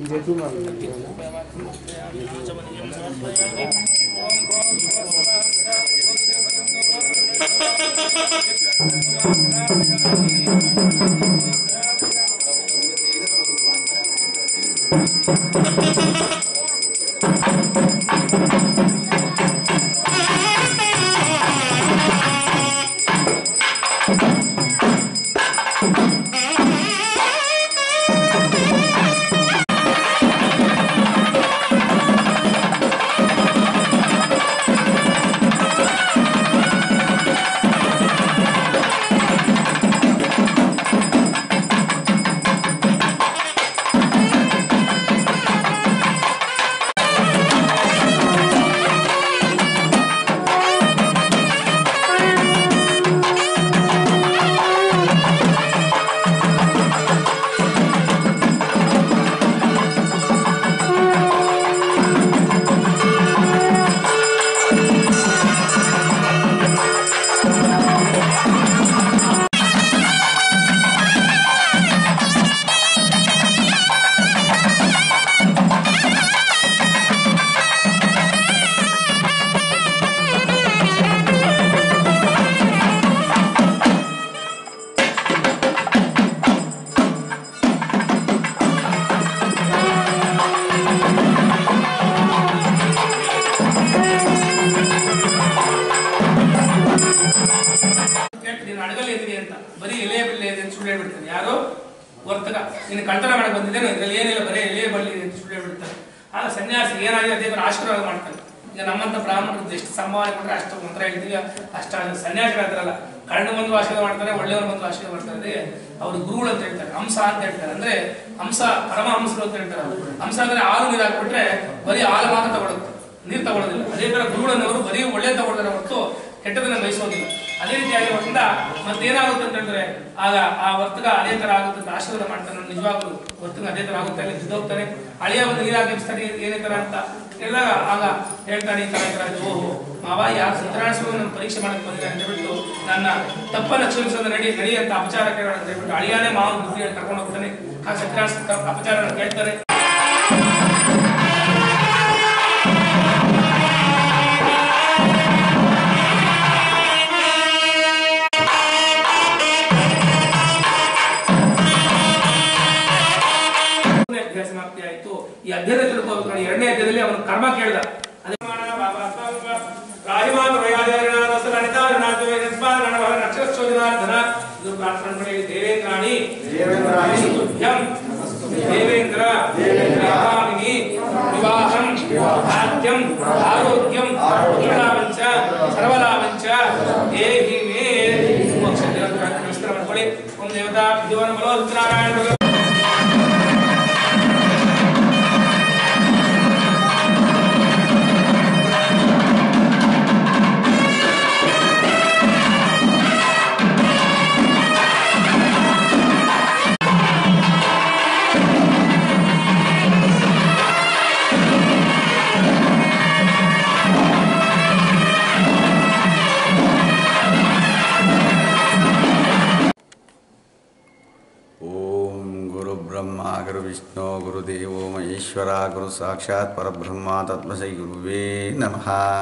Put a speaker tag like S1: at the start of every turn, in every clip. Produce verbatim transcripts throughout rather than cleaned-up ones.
S1: गुरु साक्षात् परब्रह्म तस्मै गुरुवे नमः।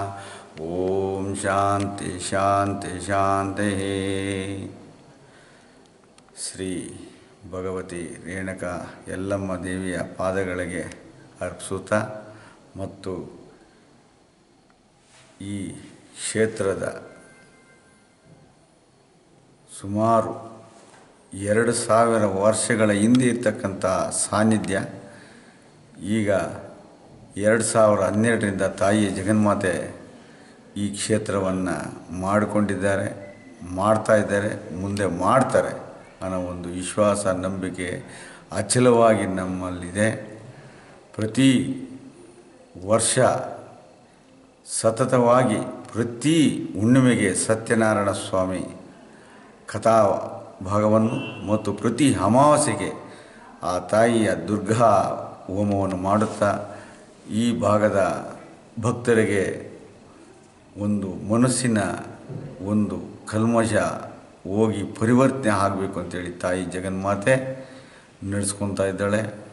S1: ओम शांति शांति शांति। ಶ್ರೀ ಭಗವತಿ ರೇಣುಕಾ ಯಲ್ಲಮ್ಮ ದೇವಿಯ ಪಾದಗಳಿಗೆ ಅರ್ಪಿಸುತ್ತಾ ಮತ್ತು ಈ ಕ್ಷೇತ್ರದ ಸುಮಾರು ಎರಡು ಸಾವಿರ ವರ್ಷಗಳ ಹಿಂದೆ ಇರ್ತಕ್ಕಂಥ ಸಾನ್ನಿಧ್ಯ ಈಗ ಎರಡು ಸಾವಿರ ಹನ್ನೆರಡರಿಂದ ತಾಯಿ ಜಗನ್ಮಾತೆ ಈ ಕ್ಷೇತ್ರವನ್ನು ಮಾಡಿಕೊಂಡಿದ್ದಾರೆ, ಮಾಡ್ತಾ ಇದ್ದಾರೆ, ಮುಂದೆ ಮಾಡ್ತಾರೆ ಅನ್ನೋ ಒಂದು ವಿಶ್ವಾಸ ನಂಬಿಕೆ ಅಚಲವಾಗಿ ನಮ್ಮಲ್ಲಿದೆ. ಪ್ರತಿ ವರ್ಷ ಸತತವಾಗಿ ಪ್ರತಿ ಹುಣ್ಣಿಮೆಗೆ ಸತ್ಯನಾರಾಯಣ ಸ್ವಾಮಿ ಕಥಾ ಭಾಗವನ್ನು ಮತ್ತು ಪ್ರತಿ ಅಮಾವಾಸ್ಯೆಗೆ ಆ ತಾಯಿಯ ದುರ್ಗಾ ಹೋಮವನ್ನು ಮಾಡುತ್ತಾ ಈ ಭಾಗದ ಭಕ್ತರಿಗೆ ಒಂದು ಮನಸ್ಸಿನ ಒಂದು ಕಲ್ಮಶ ಹೋಗಿ ಪರಿವರ್ತನೆ ಆಗಬೇಕು ಅಂತೇಳಿ ತಾಯಿ ಜಗನ್ಮಾತೆ ನಡೆಸ್ಕೊತಾ ಇದ್ದಾಳೆ.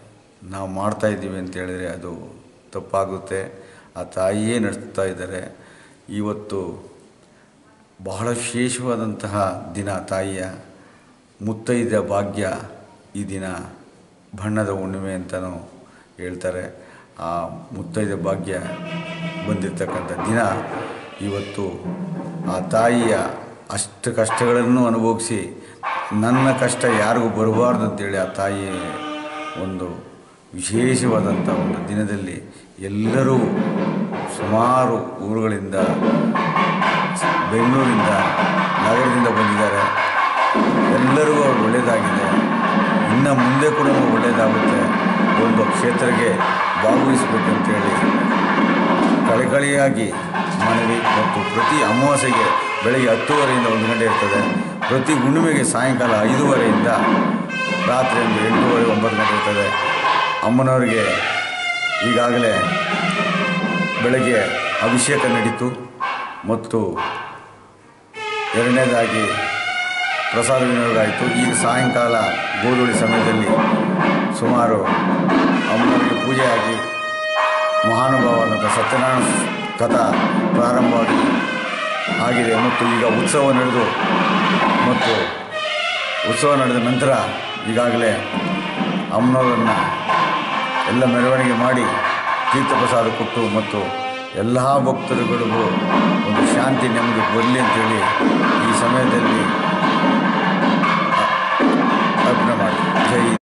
S1: ನಾವು ಮಾಡ್ತಾಯಿದ್ದೀವಿ ಅಂತ ಹೇಳಿದರೆ ಅದು ತಪ್ಪಾಗುತ್ತೆ. ಆ ತಾಯಿಯೇ ನಡೆಸ್ತಾ ಇದ್ದಾರೆ. ಇವತ್ತು ಬಹಳ ವಿಶೇಷವಾದಂತಹ ದಿನ, ತಾಯಿಯ ಮುತ್ತೈದ ಭಾಗ್ಯ. ಈ ದಿನ ಬಣ್ಣದ ಹುಣ್ಣಿಮೆ ಅಂತಲೂ ಹೇಳ್ತಾರೆ. ಆ ಮುತ್ತೈದ ಭಾಗ್ಯ ಬಂದಿರತಕ್ಕಂಥ ದಿನ ಇವತ್ತು. ಆ ತಾಯಿಯ ಅಷ್ಟು ಕಷ್ಟಗಳನ್ನು ಅನುಭವಿಸಿ ನನ್ನ ಕಷ್ಟ ಯಾರಿಗೂ ಬರಬಾರ್ದು ಅಂತೇಳಿ ಆ ತಾಯಿ ಒಂದು ವಿಶೇಷವಾದಂಥ ಒಂದು ದಿನದಲ್ಲಿ ಎಲ್ಲರೂ ಸುಮಾರು ಊರುಗಳಿಂದ, ಬೆಂಗಳೂರಿಂದ, ನಗರದಿಂದ ಬಂದಿದ್ದಾರೆ. ಎಲ್ಲರಿಗೂ ಅವ್ರು ಒಳ್ಳೆಯದಾಗಿದೆ. ಇನ್ನು ಮುಂದೆ ಕೂಡ ಒಳ್ಳೆಯದಾಗುತ್ತೆ. ಒಂದು ಕ್ಷೇತ್ರಕ್ಕೆ ಭಾಗವಹಿಸಬೇಕಂತೇಳಿ ಕಳೆಕಳೆಯಾಗಿ ಮನವಿ. ಮತ್ತು ಪ್ರತಿ ಅಮಾವಾಸ್ಯೆಗೆ ಬೆಳಗ್ಗೆ ಹತ್ತುವರೆಯಿಂದ ಒಂದು ಗಂಟೆ ಇರ್ತದೆ. ಪ್ರತಿ ಹುಣ್ಣಿಮೆಗೆ ಸಾಯಂಕಾಲ ಐದೂವರೆಯಿಂದ ರಾತ್ರಿ ಒಂದು ಎಂಟೂವರೆ ಒಂಬತ್ತು ಗಂಟೆ ಇರ್ತದೆ. ಅಮ್ಮನವರಿಗೆ ಈಗಾಗಲೇ ಬೆಳಗ್ಗೆ ಅಭಿಷೇಕ ನಡೀತು ಮತ್ತು ಎರಡನೇದಾಗಿ ಪ್ರಸಾದ ವಿನಿಯೋಗ ಆಯಿತು. ಈಗ ಸಾಯಂಕಾಲ ಗೋಧೂಳಿ ಸಮಯದಲ್ಲಿ ಸುಮಾರು ಅಮ್ಮನವರಿಗೆ ಪೂಜೆ ಆಗಿ ಮಹಾನುಭಾವನಾದ ಸತ್ಯನಾರಾಯಣ ಕಥಾ ಪ್ರಾರಂಭವಾಗಿ ಆಗಿದೆ. ಮತ್ತು ಈಗ ಉತ್ಸವ ನಡೆದು ಮತ್ತು ಉತ್ಸವ ನಡೆದ ನಂತರ ಈಗಾಗಲೇ ಅಮ್ಮನವರನ್ನು ಎಲ್ಲ ಮೆರವಣಿಗೆ ಮಾಡಿ ತೀರ್ಥಪ್ರಸಾದ ಕೊಟ್ಟು ಮತ್ತು ಎಲ್ಲ ಭಕ್ತರುಗಳಿಗೂ ಒಂದು ಶಾಂತಿ ನೆಮ್ಮದಿ ಬರಲಿ ಅಂತೇಳಿ ಈ ಸಮಯದಲ್ಲಿ ಅರ್ಪಣೆ ಮಾಡಿ. ಜೈ